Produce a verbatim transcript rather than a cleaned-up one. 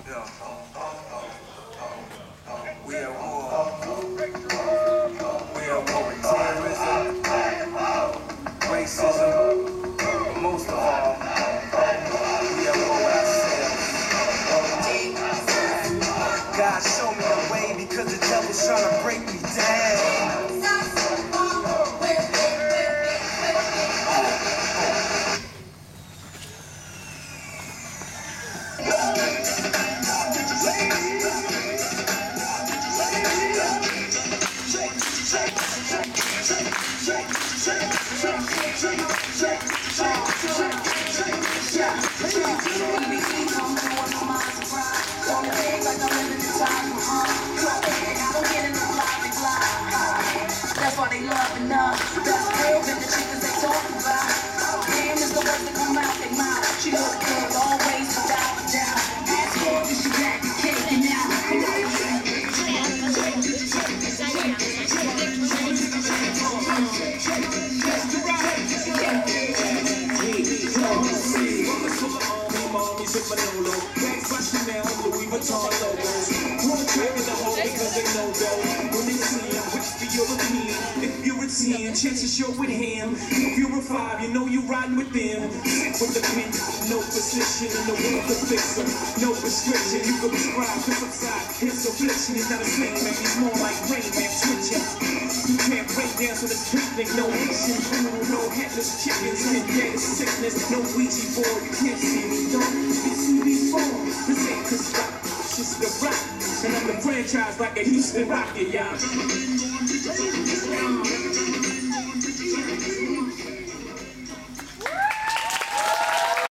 Yeah. We at war. We at war with terrorism, racism, but most of all, we at war with ourselves. God show me the way because the devil's trying to break me down. That's why they loving us. That's real than the chickens they talk about. Damn is the words that come out their mouth. She look good always without a doubt. Ask her if she got the cake and now. Chances you're with him. If you're a five, you know you riding with them. Sick with the pen, no position in the world to fix them. No prescription, you can prescribe to subside. His affliction is not a sling, man. He's more like rain, man, switching. You can't break dance with a street thing. No Asian food, no headless chickens. And dead sickness, no Ouija board. You can't see me, don't you see me fall. This ain't the stop, it's just the rock. And I'm the franchise like a Houston Rocket, y'all.